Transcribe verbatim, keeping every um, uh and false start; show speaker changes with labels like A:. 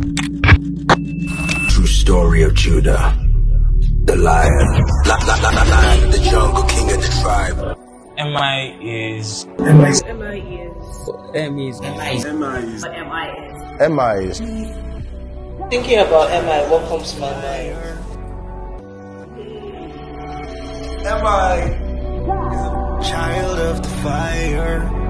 A: True story of Judah, the lion, la, la, la, la, lion of the jungle, king of the tribe.
B: M I is
C: M I is
D: M I is
B: M is
C: M I is
D: M I is
C: M I is
D: Thinking about M I, what comes to my mind?
A: M I is a child of the fire.